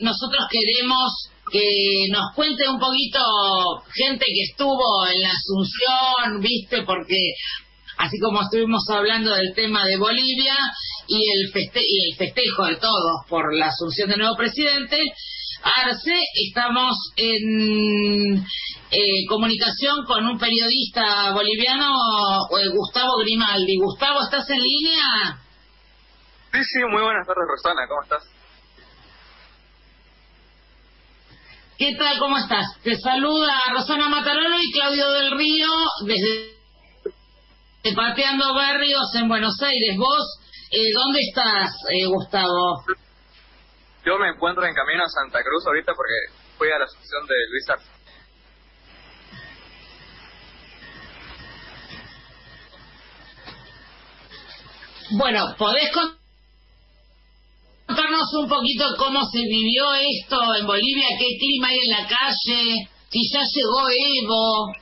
nosotros queremos que nos cuente un poquito gente que estuvo en la Asunción, ¿viste? Porque así como estuvimos hablando del tema de Bolivia y el festejo de todos por la asunción del nuevo presidente, Arce, estamos en comunicación con un periodista boliviano, Gustavo Grimaldi. Gustavo, ¿estás en línea? Sí, muy buenas tardes, Rosana, ¿cómo estás? ¿Qué tal? ¿Cómo estás? Te saluda Rosana Matarolo y Claudio del Río desde Pateando Barrios en Buenos Aires. ¿Vos dónde estás, Gustavo? Yo me encuentro en camino a Santa Cruz ahorita porque fui a la asunción de Luis Arce. Bueno, ¿podés contarnos un poquito cómo se vivió esto en Bolivia? ¿Qué clima hay en la calle? Si ya llegó Evo.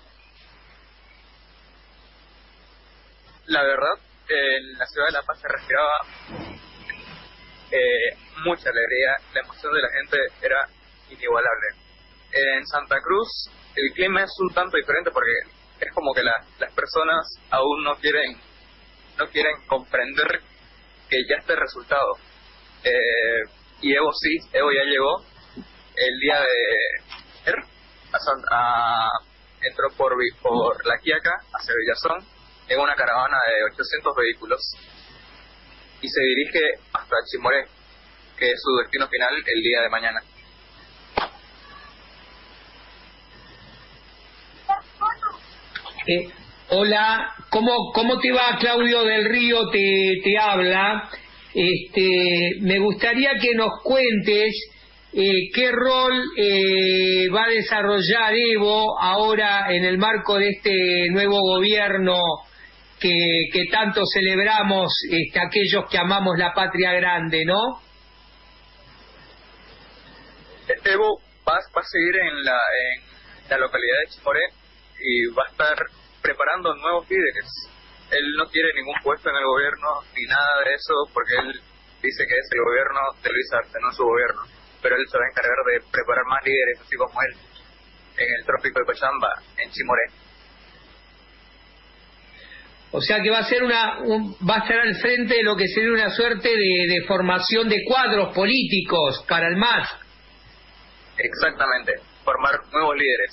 La verdad, en la ciudad de La Paz se respiraba mucha alegría, la emoción de la gente era inigualable. En Santa Cruz el clima es un tanto diferente porque es como que las personas aún no quieren comprender que ya está el resultado. Y Evo ya llegó el día de entró por La Quiaca hacia Villazón en una caravana de 800 vehículos y se dirige hasta Chimoré, que es su destino final el día de mañana. Hola, ¿cómo te va? Claudio del Río te habla. Me gustaría que nos cuentes qué rol va a desarrollar Evo ahora en el marco de este nuevo gobierno que tanto celebramos aquellos que amamos la patria grande, ¿no? Evo va a seguir en la localidad de Chimoré y va a estar preparando nuevos líderes. Él no quiere ningún puesto en el gobierno ni nada de eso porque él dice que es el gobierno de Luis Arce, no su gobierno, pero él se va a encargar de preparar más líderes así como él en el trópico de Cochabamba, en Chimoré. O sea que va a ser va a estar al frente de lo que sería una suerte de formación de cuadros políticos para el MAS. Exactamente, formar nuevos líderes.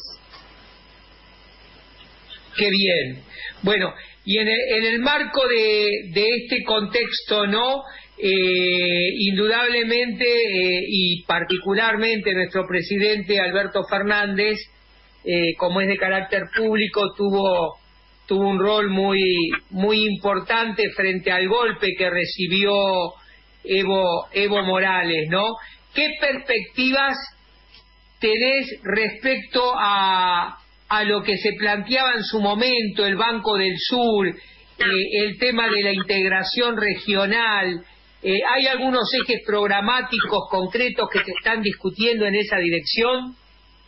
Qué bien. Bueno, y en el marco de este contexto, ¿no? Indudablemente y particularmente nuestro presidente Alberto Fernández, como es de carácter público, tuvo un rol muy importante frente al golpe que recibió Evo Morales, ¿no? ¿Qué perspectivas tenés respecto a lo que se planteaba en su momento el Banco del Sur, el tema de la integración regional? ¿Hay algunos ejes programáticos concretos que se están discutiendo en esa dirección?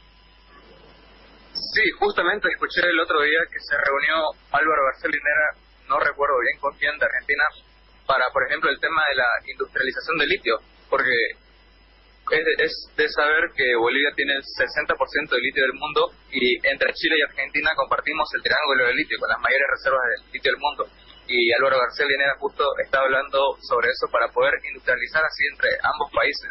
Sí, justamente escuché el otro día que se reunió Álvaro García Linera, no recuerdo bien con quién, de Argentina, para, por ejemplo, el tema de la industrialización del litio, porque es de saber que Bolivia tiene el 60% del litio del mundo y entre Chile y Argentina compartimos el triángulo del litio con las mayores reservas de litio del mundo. Y Álvaro García Linera justo está hablando sobre eso para poder industrializar así entre ambos países.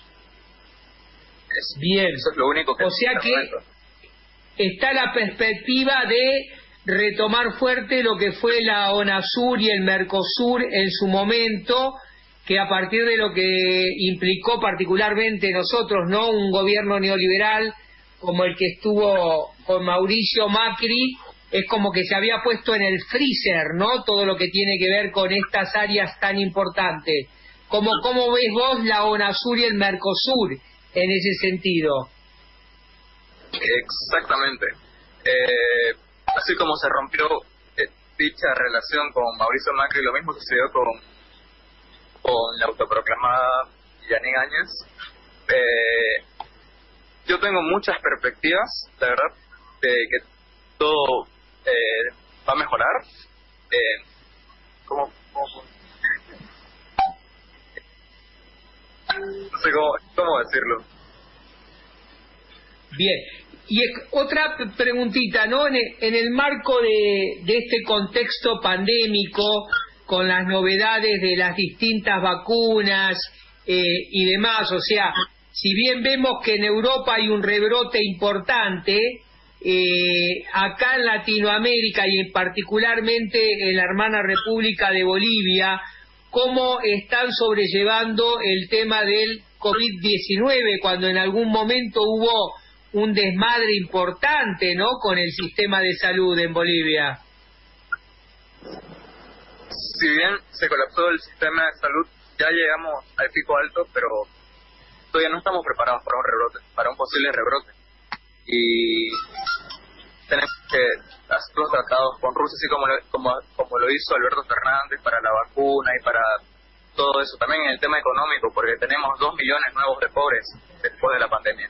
Bien, eso es lo único que... O sea que está la perspectiva de retomar fuerte lo que fue la ONASUR y el Mercosur en su momento, que a partir de lo que implicó particularmente nosotros, ¿no? Un gobierno neoliberal como el que estuvo con Mauricio Macri, es como que se había puesto en el freezer, ¿no? Todo lo que tiene que ver con estas áreas tan importantes. ¿Cómo ves vos la ONASUR y el Mercosur en ese sentido? Exactamente. Así como se rompió dicha relación con Mauricio Macri, lo mismo sucedió con la autoproclamada Yanine Áñez. Yo tengo muchas perspectivas, la verdad, de que todo va a mejorar. ¿Cómo? No sé cómo decirlo. Bien. Y otra preguntita, ¿no? En el marco de este contexto pandémico, con las novedades de las distintas vacunas y demás, o sea, si bien vemos que en Europa hay un rebrote importante, acá en Latinoamérica y particularmente en la hermana República de Bolivia, ¿cómo están sobrellevando el tema del COVID-19 cuando en algún momento hubo un desmadre importante, ¿no?, con el sistema de salud en Bolivia? Si bien se colapsó el sistema de salud, ya llegamos al pico alto, pero todavía no estamos preparados para un rebrote, para un posible rebrote. Y tenemos que hacer los tratados con Rusia, así como lo hizo Alberto Fernández para la vacuna y para todo eso. También en el tema económico, porque tenemos 2 millones nuevos de pobres después de la pandemia.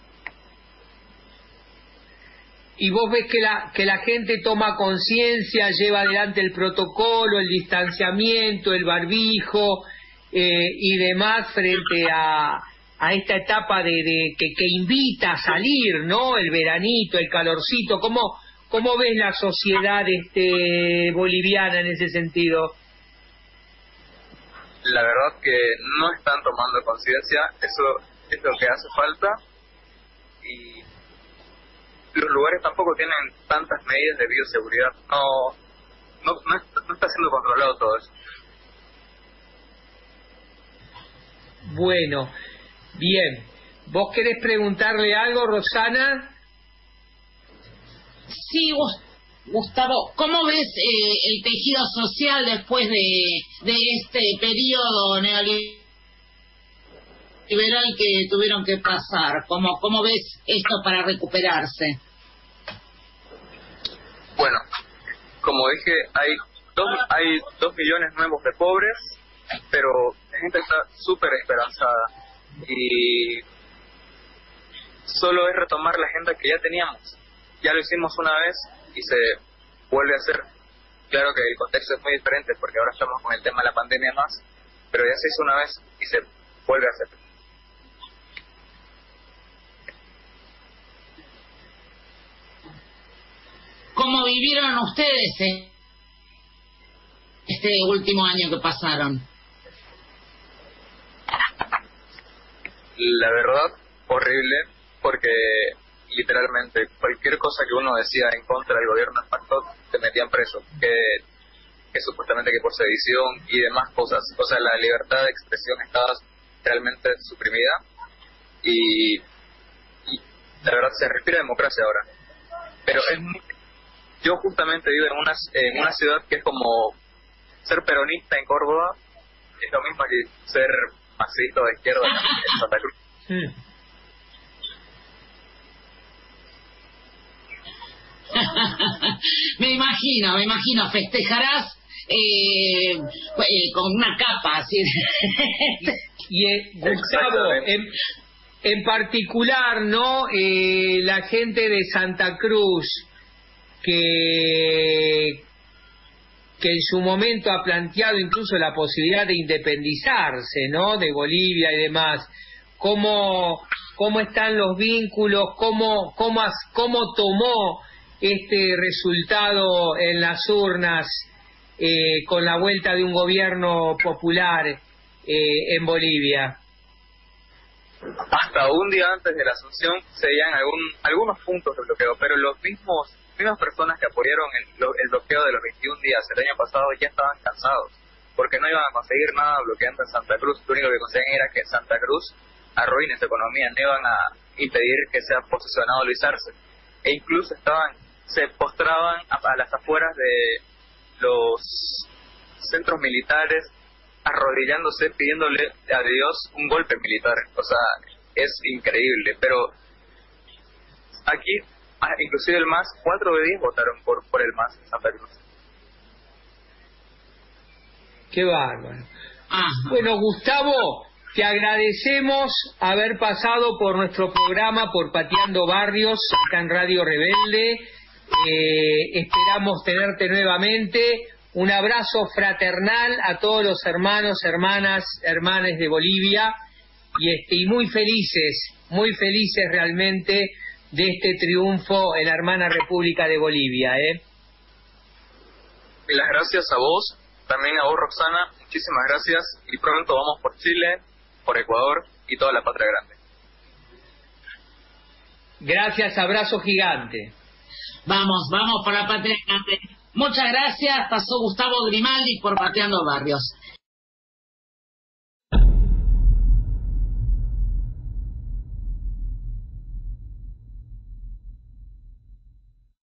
Y vos ves que la gente toma conciencia, lleva adelante el protocolo, el distanciamiento, el barbijo y demás frente a esta etapa que invita a salir, ¿no? El veranito, el calorcito. ¿Cómo ves la sociedad boliviana en ese sentido? La verdad que no están tomando conciencia, eso es lo que hace falta, y los lugares tampoco tienen tantas medidas de bioseguridad, no está siendo controlado todo eso. Bueno, bien. ¿Vos querés preguntarle algo, Rosana? Sí, Gustavo, ¿cómo ves el tejido social después de este periodo neoliberal que tuvieron que pasar? ¿Cómo ves esto para recuperarse? Bueno, como dije, hay 2 millones nuevos de pobres, pero la gente está súper esperanzada y solo es retomar la agenda que ya teníamos. Ya lo hicimos una vez y se vuelve a hacer. Claro que el contexto es muy diferente porque ahora estamos con el tema de la pandemia más, pero ya se hizo una vez y se vuelve a hacer. ¿Cómo vivieron ustedes este último año que pasaron? La verdad, horrible, porque literalmente cualquier cosa que uno decía en contra del gobierno de Factot te metían preso, que supuestamente que por sedición y demás cosas. O sea, la libertad de expresión estaba realmente suprimida y la verdad se respira democracia ahora. Pero yo justamente vivo en una ciudad que es como ser peronista en Córdoba, es lo mismo que ser masista o de izquierda en Santa Cruz. Sí. me imagino, festejarás con una capa así. Y Gustavo, en particular, ¿no? La gente de Santa Cruz que en su momento ha planteado incluso la posibilidad de independizarse, ¿no?, de Bolivia y demás. ¿Cómo están los vínculos? ¿Cómo tomó este resultado en las urnas con la vuelta de un gobierno popular en Bolivia? Hasta un día antes de la asunción se veían algunos puntos de bloqueo, pero las mismas personas que apoyaron el bloqueo de los 21 días el año pasado ya estaban cansados, porque no iban a conseguir nada bloqueando en Santa Cruz. Lo único que conseguían era que Santa Cruz arruine su economía, no iban a impedir que sea posesionado Luis Arce, e incluso se postraban a las afueras de los centros militares, arrodillándose, pidiéndole a Dios un golpe militar. O sea, es increíble. Pero aquí, inclusive el MAS, 4 de 10 votaron por el MAS en Santa Cruz. Qué bárbaro. Bueno, Gustavo, te agradecemos haber pasado por nuestro programa, por Pateando Barrios, acá en Radio Rebelde. Esperamos tenerte nuevamente. Un abrazo fraternal a todos los hermanos, hermanas de Bolivia y muy felices realmente de este triunfo en la hermana República de Bolivia. Y las gracias a vos, también a vos, Roxana, muchísimas gracias, y pronto vamos por Chile, por Ecuador y toda la patria grande. Gracias, abrazo gigante. Vamos por la patria grande. Muchas gracias, pasó Gustavo Grimaldi por Pateando Barrios.